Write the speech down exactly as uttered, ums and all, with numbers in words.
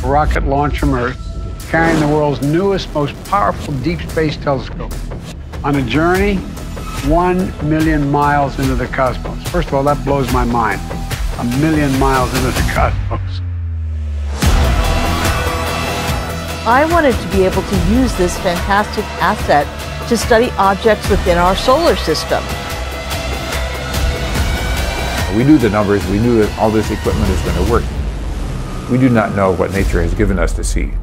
a rocket launched from Earth, carrying the world's newest, most powerful deep space telescope on a journey one million miles into the cosmos. First of all, that blows my mind. A million miles into the cosmos. I wanted to be able to use this fantastic asset to study objects within our solar system. We knew the numbers, we knew that all this equipment is going to work. We do not know what nature has given us to see.